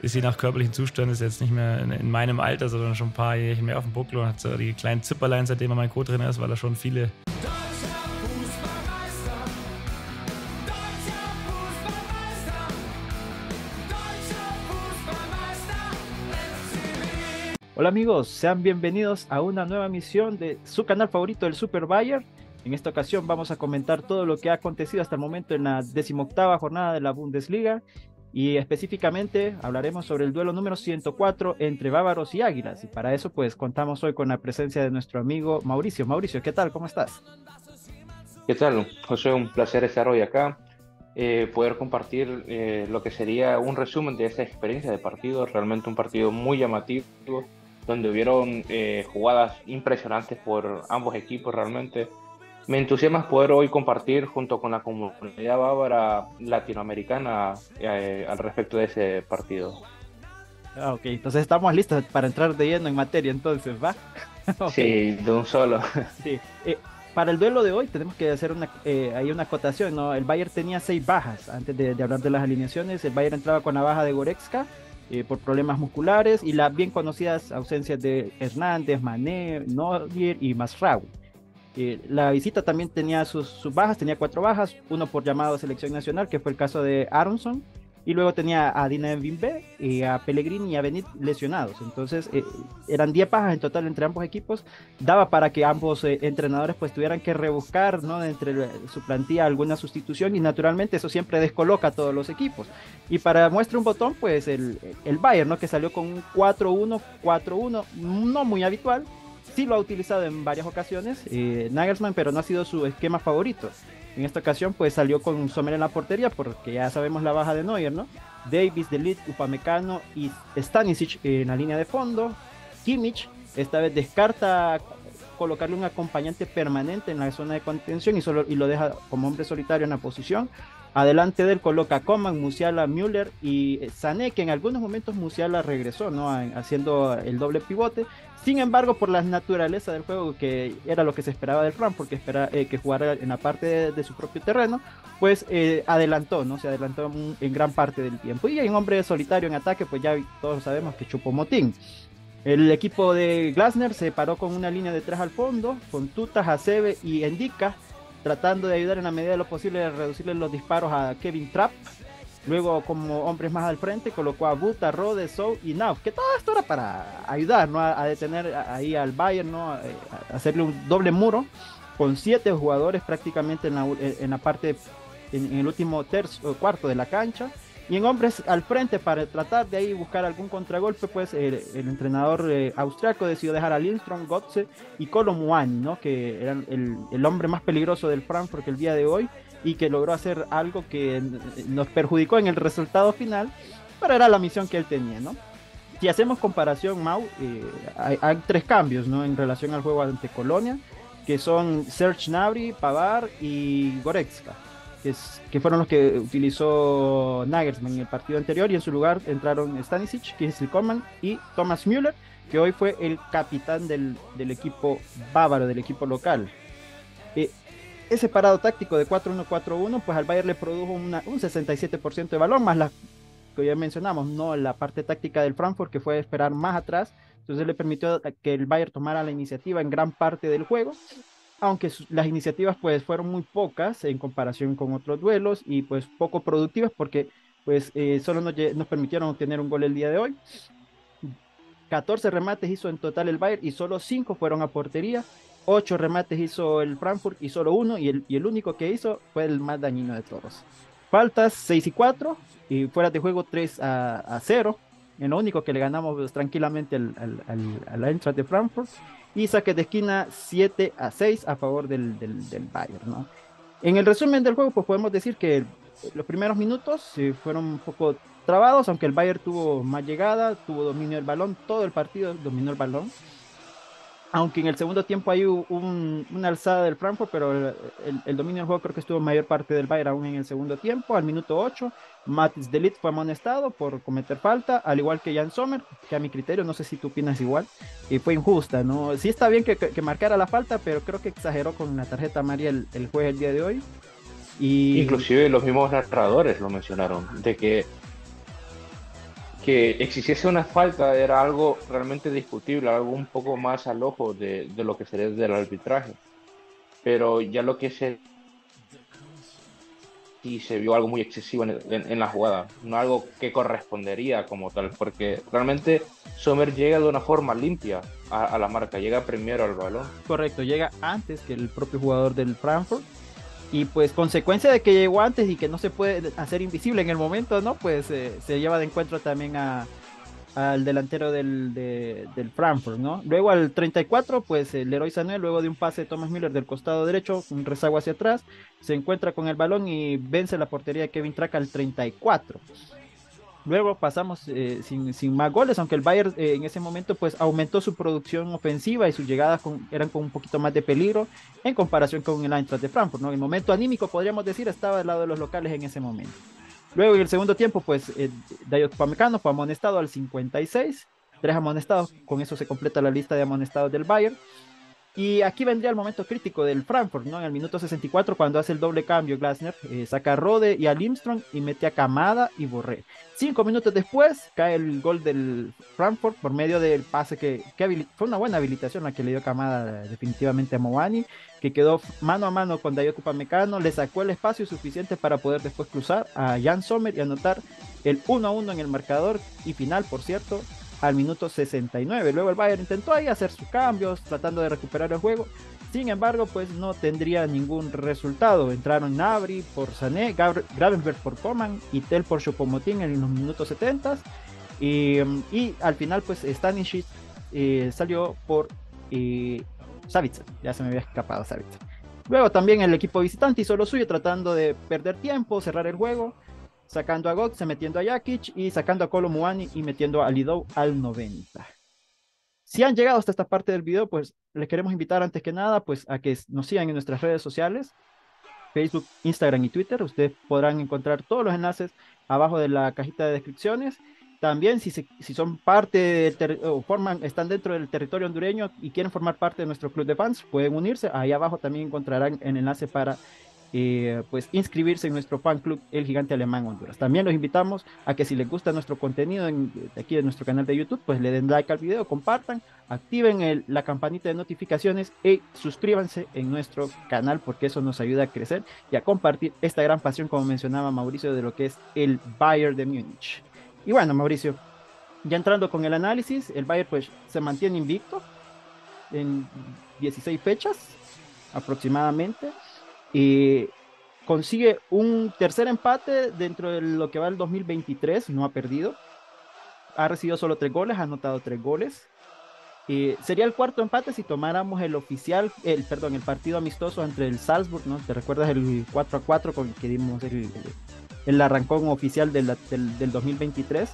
ist je nach körperlichen Zustand ist jetzt nicht mehr in meinem Alter, sondern schon ein paar Jährchen mehr auf dem Buckel und hat so die kleinen Zipperlein, seitdem er mein Co-Trainer ist, weil er schon viele. Hola amigos, sean bienvenidos a una nueva emisión de su canal favorito, el Super Bayern. En esta ocasión vamos a comentar todo lo que ha acontecido hasta el momento en la 18ª jornada de la Bundesliga y específicamente hablaremos sobre el duelo número 104 entre Bávaros y Águilas, y para eso pues contamos hoy con la presencia de nuestro amigo Mauricio. Mauricio, ¿qué tal? ¿Cómo estás? ¿Qué tal, José? Un placer estar hoy acá, poder compartir lo que sería un resumen de esta experiencia de partido, realmente un partido muy llamativo, donde hubieron jugadas impresionantes por ambos equipos. Realmente me entusiasma poder hoy compartir junto con la comunidad bávara latinoamericana al respecto de ese partido. Ok, entonces estamos listos para entrar de lleno en materia, entonces, ¿va? Okay. Sí, de un solo. Sí. Para el duelo de hoy tenemos que hacer hay una acotación, ¿no? El Bayern tenía 6 bajas. Antes de hablar de las alineaciones, el Bayern entraba con la baja de Goretzka por problemas musculares y las bien conocidas ausencias de Hernández, Mané, Neuer y Mazraoui. La visita también tenía sus bajas, tenía 4 bajas, uno por llamado a selección nacional, que fue el caso de Aronson, y luego tenía a Dina Mbimbe, a Pellegrini y a Benit lesionados. Entonces eran 10 bajas en total entre ambos equipos. Daba para que ambos entrenadores pues tuvieran que rebuscar, ¿no?, entre su plantilla alguna sustitución, y naturalmente eso siempre descoloca a todos los equipos. Y para muestra un botón, pues el Bayern, ¿no?, que salió con un 4-1-4-1, no muy habitual. Sí lo ha utilizado en varias ocasiones Nagelsmann, pero no ha sido su esquema favorito. En esta ocasión pues salió con Sommer en la portería, porque ya sabemos la baja de Neuer, ¿no? Davies, De Ligt, Upamecano y Stanisic en la línea de fondo. Kimmich esta vez descarta colocarle un acompañante permanente en la zona de contención y lo deja como hombre solitario en la posición. Adelante de él coloca Coman, Musiala, Müller y Sané, que en algunos momentos Musiala regresó, ¿no?, haciendo el doble pivote. Sin embargo, por la naturaleza del juego, que era lo que se esperaba del Frankfurt, que jugara en la parte de su propio terreno, pues adelantó, ¿no? Se adelantó en gran parte del tiempo. Y hay un hombre solitario en ataque, pues ya todos sabemos que Choupo-Moting. El equipo de Glasner se paró con una línea de 3 al fondo, con Tuta, Hasebe y Endika, tratando de ayudar en la medida de lo posible a reducirle los disparos a Kevin Trapp. Luego, como hombres más al frente, colocó a Buta, Rode, Sou y Nauf, que todo esto era para ayudar, ¿no?, a detener ahí al Bayern, ¿no?, a hacerle un doble muro, con 7 jugadores prácticamente en la parte, en el último cuarto de la cancha. Y en hombres al frente, para tratar de ahí buscar algún contragolpe, pues el entrenador austriaco decidió dejar a Lindström, Götze y Kolo Muani, ¿no?, que eran el hombre más peligroso del Frankfurt el día de hoy, y que logró hacer algo que nos perjudicó en el resultado final, pero era la misión que él tenía, ¿no? Si hacemos comparación, Mau, hay 3 cambios, ¿no?, en relación al juego ante Colonia, que son Serge Gnabry, Pavard y Goretzka, que fueron los que utilizó Nagelsmann en el partido anterior, y en su lugar entraron Stanisic, Kingsley Coman y Thomas Müller, que hoy fue el capitán del equipo bávaro, del equipo local. Ese parado táctico de 4-1-4-1, pues al Bayern le produjo un 67% de balón, más la que ya mencionamos, ¿no?, la parte táctica del Frankfurt, que fue esperar más atrás. Entonces le permitió que el Bayern tomara la iniciativa en gran parte del juego, aunque las iniciativas pues fueron muy pocas en comparación con otros duelos, y pues poco productivas, porque pues solo nos permitieron obtener un gol el día de hoy. 14 remates hizo en total el Bayern y solo 5 fueron a portería. 8 remates hizo el Frankfurt y solo 1, y el único que hizo fue el más dañino de todos. Faltas 6 y 4, y fuera de juego 3-0, en lo único que le ganamos pues, tranquilamente al Eintracht de Frankfurt, y saques de esquina 7-6 a favor del Bayern, ¿no? En el resumen del juego pues podemos decir que los primeros minutos fueron un poco trabados, aunque el Bayern tuvo más llegada, tuvo dominio del balón, todo el partido dominó el balón. Aunque en el segundo tiempo hay una alzada del Frankfurt, pero el dominio del juego creo que estuvo mayor parte del Bayern aún en el segundo tiempo. Al minuto 8, Matthijs de Ligt fue amonestado por cometer falta, al igual que Jan Sommer, que a mi criterio, no sé si tú opinas igual, fue injusta, ¿no? Sí está bien que marcara la falta, pero creo que exageró con la tarjeta amarilla el juez el día de hoy. Inclusive los mismos narradores lo mencionaron, de que que existiese una falta era algo realmente discutible, algo un poco más al ojo de lo que sería del arbitraje. Pero ya lo que sí se vio algo muy excesivo en la jugada, no algo que correspondería como tal, porque realmente Sommer llega de una forma limpia a la marca, llega primero al balón. Correcto, llega antes que el propio jugador del Frankfurt. Y pues consecuencia de que llegó antes y que no se puede hacer invisible en el momento, ¿no? Pues se lleva de encuentro también al delantero del Frankfurt, ¿no? Luego al 34, pues el Leroy Sané, luego de un pase de Thomas Müller del costado derecho, un rezago hacia atrás, se encuentra con el balón y vence la portería de Kevin Trapp al 34. Luego pasamos sin más goles, aunque el Bayern en ese momento pues aumentó su producción ofensiva y sus llegadas eran con un poquito más de peligro en comparación con el Eintracht de Frankfurt, ¿no? El momento anímico, podríamos decir, estaba del lado de los locales en ese momento. Luego en el segundo tiempo, pues Dayot Upamecano fue amonestado al 56, 3 amonestados, con eso se completa la lista de amonestados del Bayern. Y aquí vendría el momento crítico del Frankfurt, ¿no? En el minuto 64, cuando hace el doble cambio, Glasner saca a Rode y a Lindström y mete a Kamada y Borré. 5 minutos después, cae el gol del Frankfurt por medio del pase que fue una buena habilitación la que le dio Kamada definitivamente a Moani, que quedó mano a mano con Dayot Upamecano, le sacó el espacio suficiente para poder después cruzar a Jan Sommer y anotar el 1-1 en el marcador y final, por cierto, al minuto 69. Luego el Bayern intentó ahí hacer sus cambios, tratando de recuperar el juego. Sin embargo, pues no tendría ningún resultado. Entraron Gnabry por Sané, Gravenberch por Coman y Tel por Choupo-Moting en los minutos 70. Y al final, pues Stanisic salió por Savitzer. Ya se me había escapado Savitzer. Luego también el equipo visitante hizo lo suyo, tratando de perder tiempo, cerrar el juego, sacando a Götze, metiendo a Jakic y sacando a Kolo Muani y metiendo a Lidou al 90. Si han llegado hasta esta parte del video, pues les queremos invitar antes que nada pues a que nos sigan en nuestras redes sociales, Facebook, Instagram y Twitter. Ustedes podrán encontrar todos los enlaces abajo de la cajita de descripciones. También si son parte o están dentro del territorio hondureño y quieren formar parte de nuestro club de fans, pueden unirse. Ahí abajo también encontrarán el enlace para pues inscribirse en nuestro fan club El Gigante Alemán Honduras. También los invitamos a que si les gusta nuestro contenido aquí en nuestro canal de YouTube, pues le den like al video, compartan, activen la campanita de notificaciones y suscríbanse en nuestro canal, porque eso nos ayuda a crecer y a compartir esta gran pasión, como mencionaba Mauricio, de lo que es el Bayern de Múnich. Y bueno, Mauricio, ya entrando con el análisis, el Bayern pues se mantiene invicto en 16 fechas aproximadamente. Y consigue un tercer empate dentro de lo que va el 2023, no ha perdido, ha recibido solo 3 goles, ha anotado 3 goles. Sería el cuarto empate si tomáramos el partido amistoso entre el Salzburg, ¿no? ¿Te recuerdas el 4-4 con el que dimos el arrancón oficial del 2023?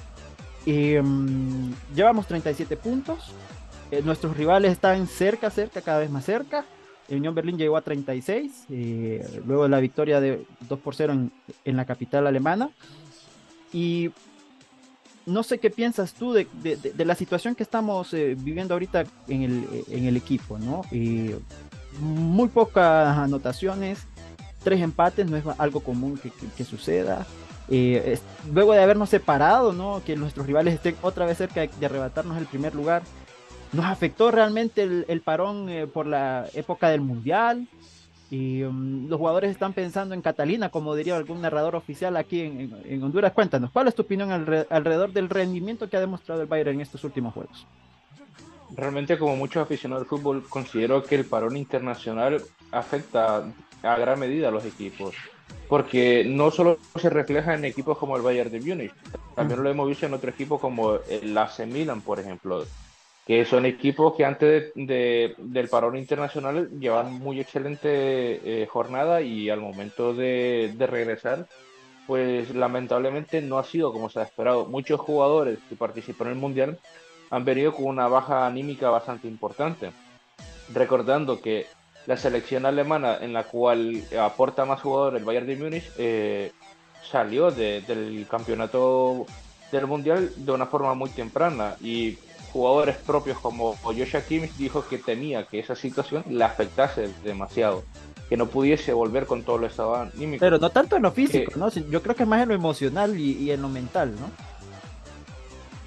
Llevamos 37 puntos, nuestros rivales están cerca, cada vez más cerca. El Unión Berlín llegó a 36, luego de la victoria de 2-0 en la capital alemana. Y no sé qué piensas tú de la situación que estamos viviendo ahorita en el equipo, ¿no? Muy pocas anotaciones, 3 empates, no es algo común que suceda. Luego de habernos separado, ¿no? Que nuestros rivales estén otra vez cerca de arrebatarnos el primer lugar. ¿Nos afectó realmente el parón por la época del Mundial? Y los jugadores están pensando en Catalina, como diría algún narrador oficial aquí en Honduras. Cuéntanos, ¿cuál es tu opinión alrededor del rendimiento que ha demostrado el Bayern en estos últimos juegos? Realmente, como muchos aficionados al fútbol, considero que el parón internacional afecta a gran medida a los equipos, porque no solo se refleja en equipos como el Bayern de Múnich, también lo hemos visto en otros equipos como el AC Milan, por ejemplo, que son equipos que antes del parón internacional llevan muy excelente jornada, y al momento de regresar, pues lamentablemente no ha sido como se ha esperado. Muchos jugadores que participaron en el Mundial han venido con una baja anímica bastante importante. Recordando que la selección alemana, en la cual aporta más jugadores el Bayern de Múnich, salió del campeonato del Mundial de una forma muy temprana, y jugadores propios como Joshua Kimmich dijo que temía que esa situación le afectase demasiado, que no pudiese volver con todo el estado anímico. Pero no tanto en lo físico, ¿no? Yo creo que más en lo emocional y en lo mental, ¿no?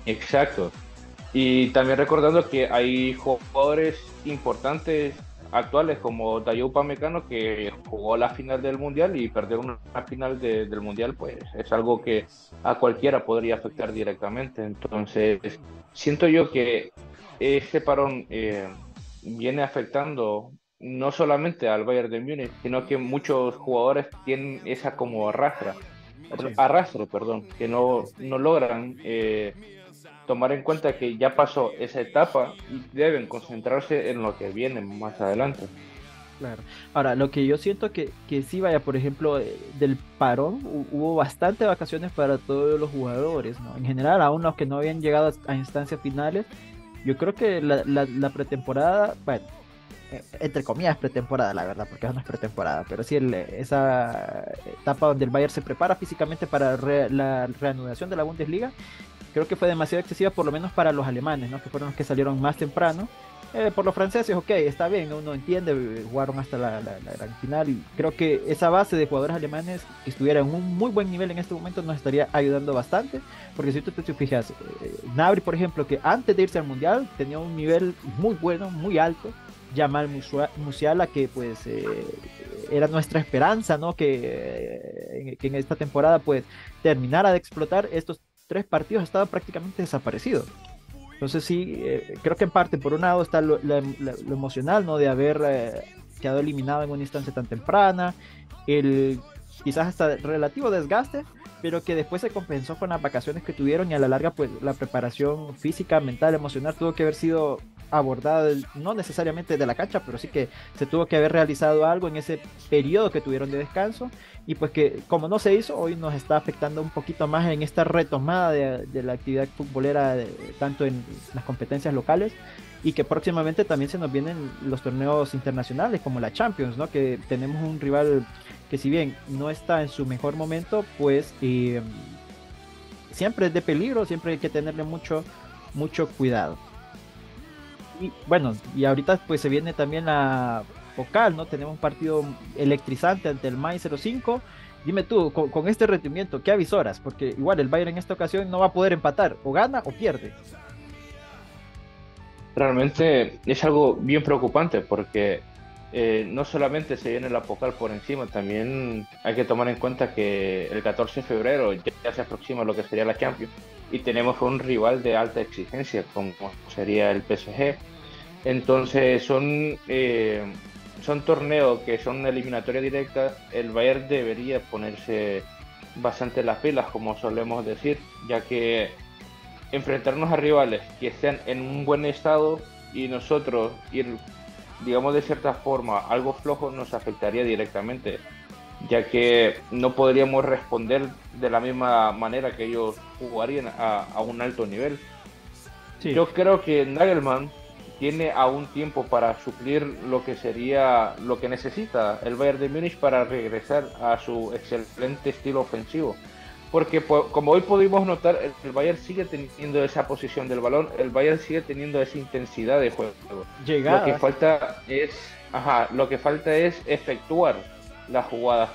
Exacto. Y también recordando que hay jugadores importantes actuales como Dayo Upamecano que jugó la final del Mundial y perder una final del Mundial pues es algo que a cualquiera podría afectar directamente. Entonces siento yo que este parón viene afectando no solamente al Bayern de Múnich, sino que muchos jugadores tienen esa como Sí. arrastre, perdón, que no logran tomar en cuenta que ya pasó esa etapa y deben concentrarse en lo que viene más adelante. Claro. Ahora, lo que yo siento que sí, vaya, por ejemplo, del parón, hubo bastante vacaciones para todos los jugadores, ¿no? En general, aún los que no habían llegado a instancias finales, yo creo que la pretemporada, bueno, entre comillas pretemporada, la verdad, porque eso no es pretemporada, pero sí esa etapa donde el Bayern se prepara físicamente para la reanudación de la Bundesliga, creo que fue demasiado excesiva, por lo menos para los alemanes, ¿no? Que fueron los que salieron más temprano. Por los franceses, ok, está bien, uno entiende, jugaron hasta la gran final y creo que esa base de jugadores alemanes que estuviera en un muy buen nivel en este momento nos estaría ayudando bastante, porque si tú te fijas, Gnabry, por ejemplo, que antes de irse al Mundial tenía un nivel muy bueno, muy alto, Jamal Musiala, que pues era nuestra esperanza, ¿no? Que en esta temporada pues terminara de explotar. Estos 3 partidos estaban prácticamente desaparecidos. Entonces sí, creo que en parte por un lado está lo emocional, ¿no? De haber quedado eliminado en una instancia tan temprana, el quizás hasta relativo desgaste, pero que después se compensó con las vacaciones que tuvieron y a la larga pues la preparación física, mental, emocional tuvo que haber sido abordada, no necesariamente de la cancha, pero sí que se tuvo que haber realizado algo en ese periodo que tuvieron de descanso y pues que como no se hizo, hoy nos está afectando un poquito más en esta retomada de la actividad futbolera, tanto en las competencias locales y que próximamente también se nos vienen los torneos internacionales como la Champions, ¿no? Que tenemos un rival que si bien no está en su mejor momento, pues siempre es de peligro, siempre hay que tenerle mucho cuidado. Y bueno, y ahorita pues se viene también la Pokal, ¿no? Tenemos un partido electrizante ante el Mainz 05. Dime tú, con este rendimiento, ¿qué avisoras? Porque igual el Bayern en esta ocasión no va a poder empatar, o gana o pierde. Realmente es algo bien preocupante porque no solamente se viene la Pocal por encima, también hay que tomar en cuenta que el 14 de febrero ya se aproxima lo que sería la Champions y tenemos un rival de alta exigencia como sería el PSG. Entonces son torneos que son una eliminatoria directa. El Bayern debería ponerse bastante las pilas, como solemos decir, ya que enfrentarnos a rivales que estén en un buen estado y nosotros ir, digamos de cierta forma, algo flojo nos afectaría directamente, ya que no podríamos responder de la misma manera que ellos jugarían a un alto nivel. Sí, Yo creo que Nagelman tiene aún tiempo para suplir lo que sería lo que necesita el Bayern de Múnich para regresar a su excelente estilo ofensivo. Porque como hoy pudimos notar, el Bayern sigue teniendo esa posición del balón, el Bayern sigue teniendo esa intensidad de juego. Lo que llegadas. falta es, lo que falta es efectuar las jugadas,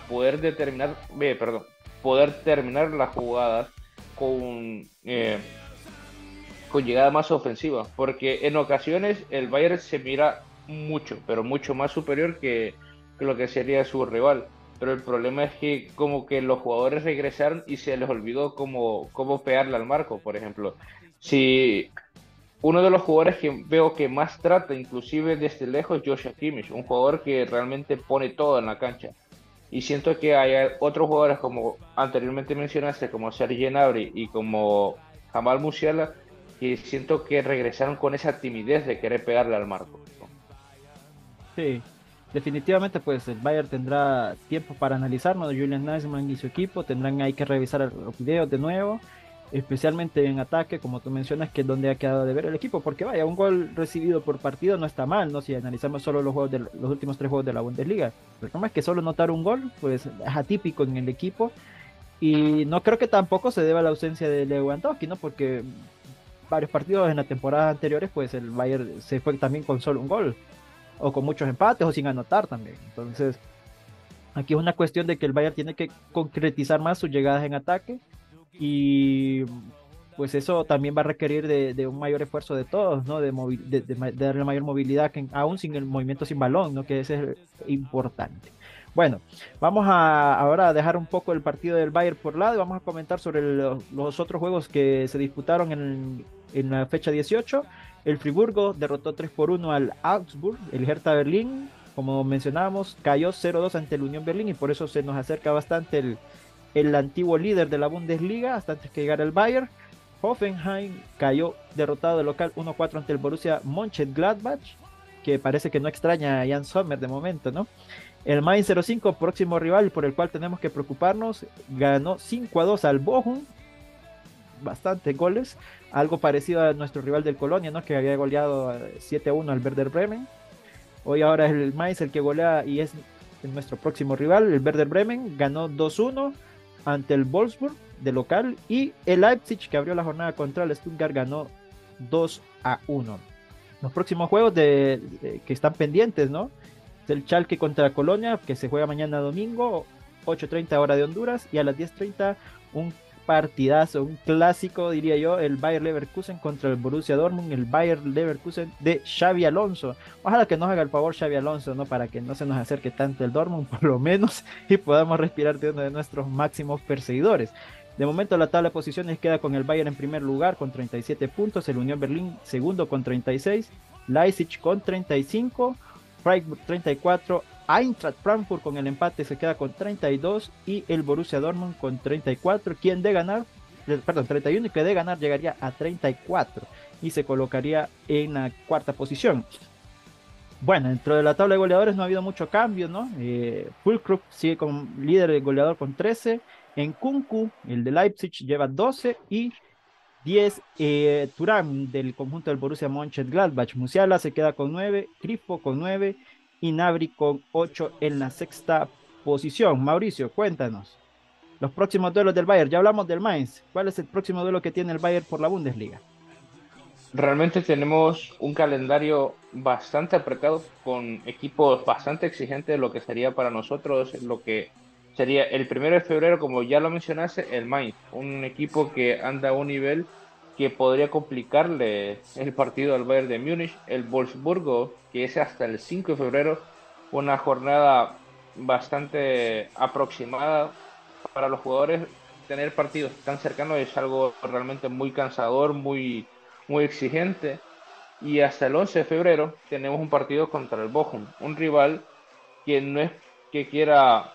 poder terminar las jugadas con con llegada más ofensiva, porque en ocasiones el Bayern se mira mucho, pero mucho más superior que lo que sería su rival. Pero el problema es que como que los jugadores regresaron y se les olvidó cómo pegarle al marco, por ejemplo. Si uno de los jugadores que veo que más trata, inclusive desde lejos, Joshua Kimmich, un jugador que realmente pone todo en la cancha. Y siento que hay otros jugadores como anteriormente mencionaste, como Serge Gnabry y como Jamal Musiala, que siento que regresaron con esa timidez de querer pegarle al marco. Sí, definitivamente pues el Bayern tendrá tiempo para analizarlo, Julian Nagelsmann y su equipo tendrán ahí que revisar los videos de nuevo, especialmente en ataque, como tú mencionas, que es donde ha quedado de ver el equipo, porque vaya, un gol recibido por partido no está mal, ¿no? Si analizamos solo los últimos 3 juegos de la Bundesliga. El problema es que solo notar un gol, pues es atípico en el equipo, y no creo que tampoco se deba a la ausencia de Lewandowski, ¿no? Porque varios partidos en las temporadas anteriores, pues el Bayern se fue también con solo un gol o con muchos empates o sin anotar también. Entonces, aquí es una cuestión de que el Bayern tiene que concretizar más sus llegadas en ataque y pues eso también va a requerir de un mayor esfuerzo de todos, ¿no? De darle mayor movilidad, aún sin el movimiento sin balón, ¿no? Que ese es importante. Bueno, vamos ahora a dejar un poco el partido del Bayern por lado y vamos a comentar sobre los otros juegos que se disputaron en la fecha 18. El Friburgo derrotó 3-1 al Augsburg. El Hertha Berlín, como mencionábamos, cayó 0-2 ante el Unión Berlín y por eso se nos acerca bastante el antiguo líder de la Bundesliga hasta antes que llegara el Bayern. Hoffenheim cayó derrotado de local 1-4 ante el Borussia Mönchengladbach, que parece que no extraña a Jan Sommer de momento, ¿no? El Mainz 05, próximo rival por el cual tenemos que preocuparnos, ganó 5-2 al Bochum, bastantes goles, algo parecido a nuestro rival del Colonia, ¿no? Que había goleado 7-1 al Werder Bremen. Hoy ahora es el Mainz el que golea y es nuestro próximo rival. El Werder Bremen ganó 2-1 ante el Wolfsburg de local y el Leipzig, que abrió la jornada contra el Stuttgart, ganó 2-1. Los próximos juegos que están pendientes, ¿no? El Schalke contra Colonia, que se juega mañana domingo, 8:30 hora de Honduras, y a las 10:30 un partidazo, un clásico, diría yo, el Bayer Leverkusen contra el Borussia Dortmund, el Bayer Leverkusen de Xabi Alonso. Ojalá que nos haga el favor Xabi Alonso, ¿no? Para que no se nos acerque tanto el Dortmund, por lo menos, y podamos respirar de uno de nuestros máximos perseguidores. De momento la tabla de posiciones queda con el Bayern en primer lugar con 37 puntos, el Unión Berlín segundo con 36, Leipzig con 35, Freiburg 34, Eintracht Frankfurt con el empate se queda con 32 y el Borussia Dortmund con 34, 31, y que de ganar llegaría a 34 y se colocaría en la cuarta posición. Bueno, dentro de la tabla de goleadores no ha habido mucho cambio, ¿no? Füllkrug sigue como líder de goleador con 13, Nkunku, el de Leipzig, lleva 12 y 10 Thuram del conjunto del Borussia Mönchengladbach. Musiala se queda con 9, Grifo con 9 y Gnabry con 8 en la sexta posición. Mauricio, cuéntanos los próximos duelos del Bayern. Ya hablamos del Mainz. ¿Cuál es el próximo duelo que tiene el Bayern por la Bundesliga? Realmente tenemos un calendario bastante apretado con equipos bastante exigentes, lo que sería para nosotros lo que sería el 1 de febrero, como ya lo mencionaste, el Mainz, un equipo que anda a un nivel que podría complicarle el partido al Bayern de Múnich. El Wolfsburgo, que es hasta el 5 de febrero, una jornada bastante aproximada para los jugadores. Tener partidos tan cercanos es algo realmente muy cansador, muy exigente. Y hasta el 11 de febrero tenemos un partido contra el Bochum, un rival que no es que quiera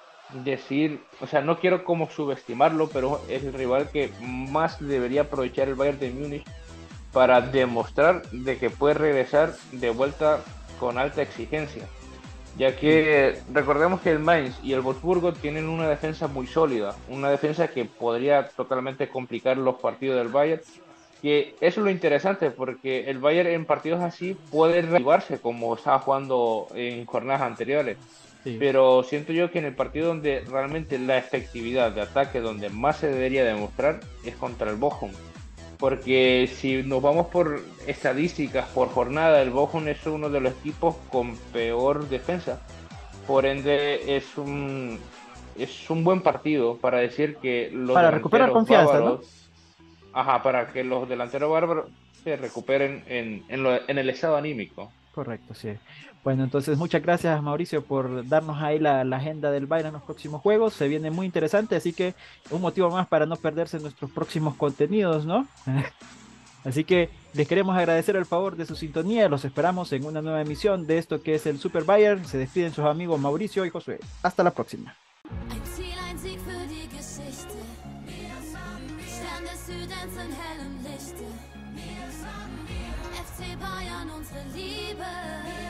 decir, o sea, no quiero como subestimarlo, pero es el rival que más debería aprovechar el Bayern de Múnich para demostrar de que puede regresar de vuelta con alta exigencia, ya que recordemos que el Mainz y el Wolfsburgo tienen una defensa muy sólida, una defensa que podría totalmente complicar los partidos del Bayern, que eso es lo interesante, porque el Bayern en partidos así puede reactivarse como estaba jugando en jornadas anteriores. Sí. Pero siento yo que en el partido donde realmente la efectividad de ataque, donde más se debería demostrar, es contra el Bochum. Porque si nos vamos por estadísticas, por jornada, el Bochum es uno de los equipos con peor defensa. Por ende, es un buen partido para decir que los para recuperar confianza, bárbaros, ¿no? Ajá, para que los delanteros bárbaros se recuperen en el estado anímico. Correcto, sí. Bueno, entonces muchas gracias Mauricio por darnos ahí la agenda del Bayern en los próximos juegos. Se viene muy interesante, así que un motivo más para no perderse nuestros próximos contenidos, ¿no? Así que les queremos agradecer el favor de su sintonía. Los esperamos en una nueva emisión de esto que es el Super Bayern. Se despiden sus amigos Mauricio y Josué. Hasta la próxima. Bayern, unsere Liebe.